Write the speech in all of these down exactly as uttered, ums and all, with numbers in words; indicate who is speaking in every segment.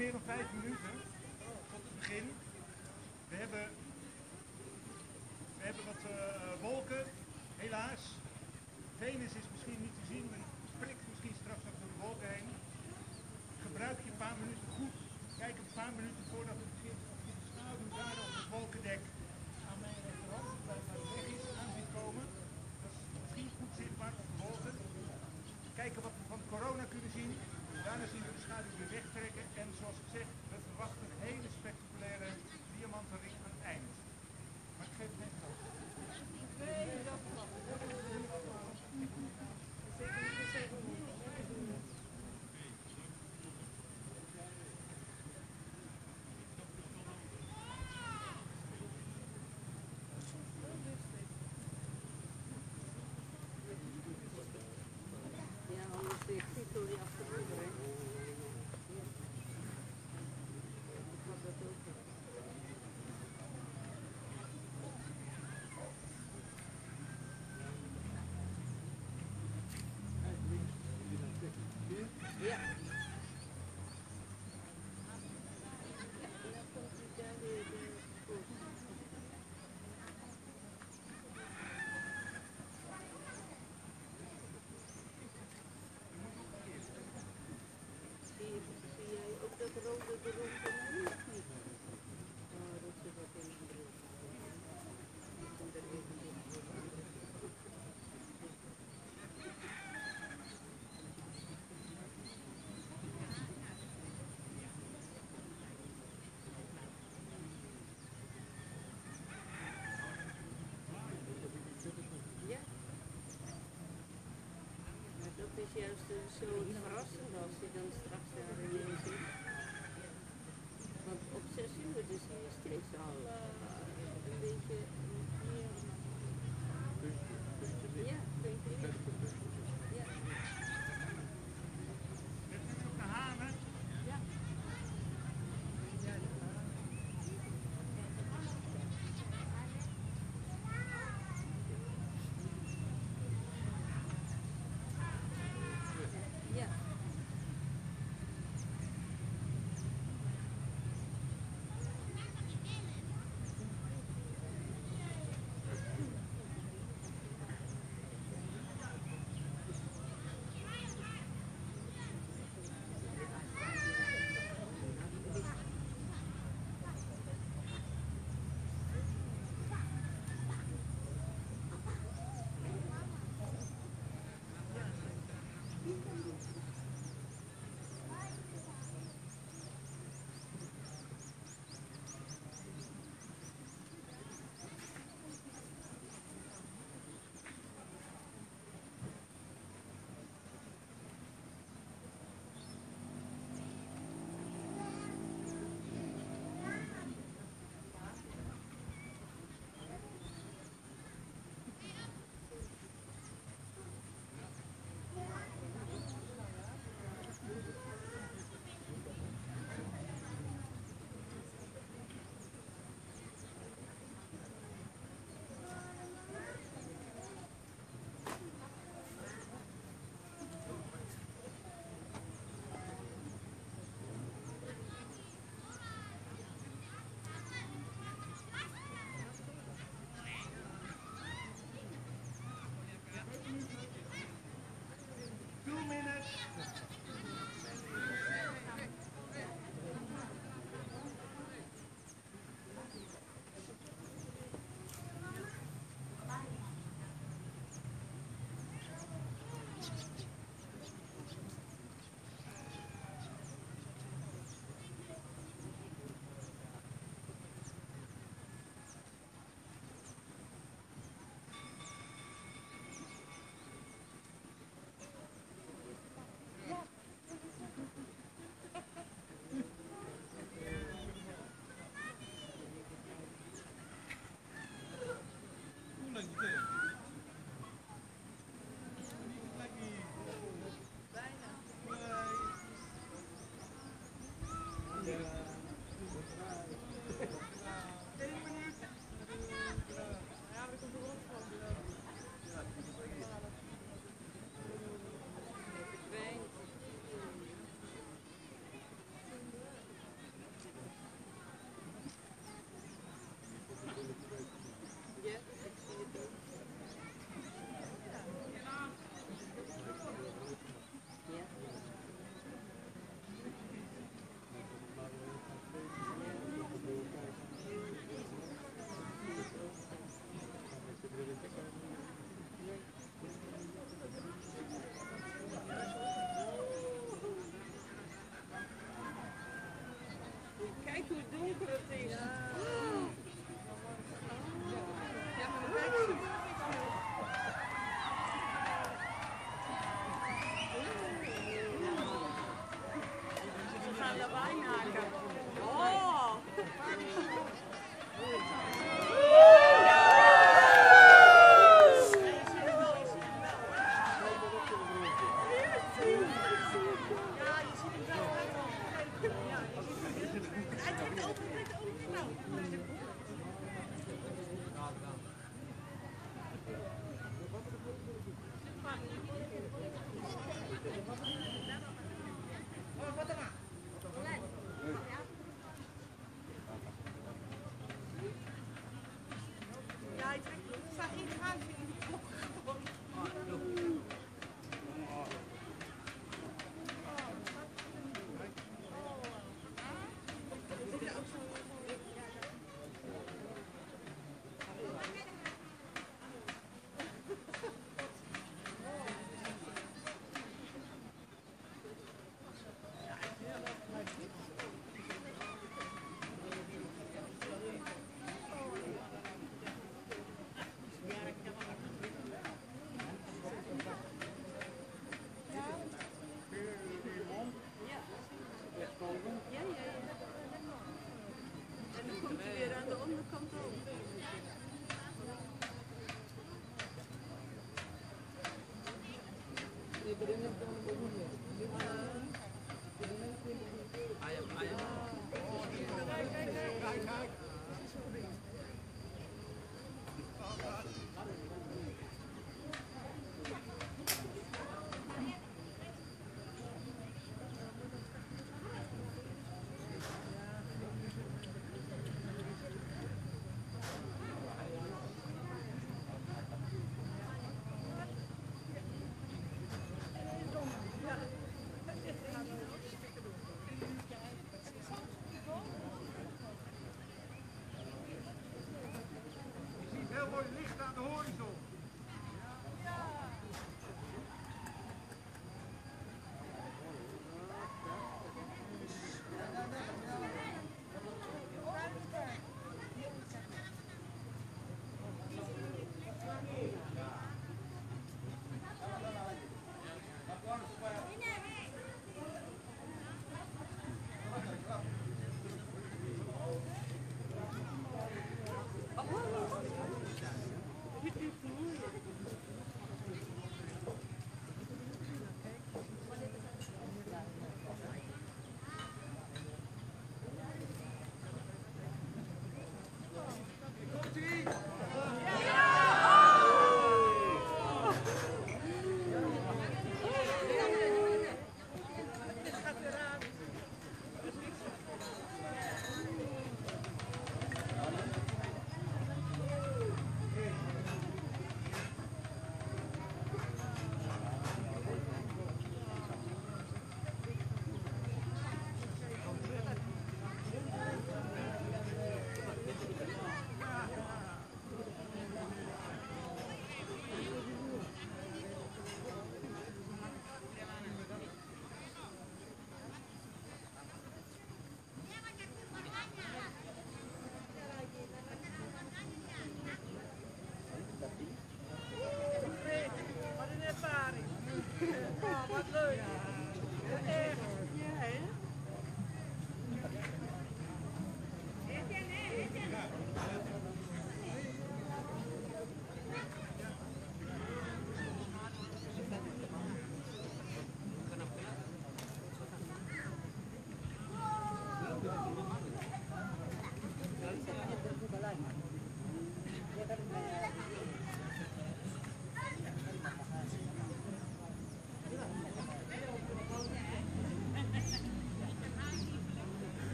Speaker 1: meer dan vijf minuten tot het begin. We hebben, we hebben wat uh, wolken, helaas. Venus is misschien niet te zien, maar die prikt misschien straks nog door de wolken heen. Gebruik je een paar minuten goed. Kijk een paar minuten voordat het begint of je de schaduw daar op het wolkendek aan mijn rechterhand, waar het weg is, aan ziet komen. Dat is misschien goed zichtbaar op de wolken. Kijken wat we van corona kunnen zien. Daarna zien we de schaduw weer wegtrekken. En zoals ik zeg, we verwachten een hele spectaculaire diamantenring aan het eind. Maar ik geef het net af. Nee, dat klopt.
Speaker 2: Ja, anders de titel die achterover, hè. Ik had dat ook wel. Ja. Ja, en dan komt hij daar weer goed. Zie, zie jij ook dat rode er rondom of niet? Oh, dat zit ook in de bril. Ik kom er even in. Ja. Maar dat is juist uh, zo verrassend als je dan straks daar ineens zit. Want op zes uur dus zie je steeds al uh, een beetje meer. Ja, puntje licht. Ja.
Speaker 1: Heb je ook naar hanen?
Speaker 2: Ja. Ja, dat ja.
Speaker 3: sta geen gaatje in de klok.
Speaker 1: Heel mooi licht aan de horizon.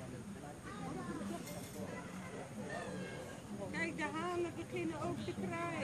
Speaker 3: Kijk, de hanen beginnen ook te kraaien.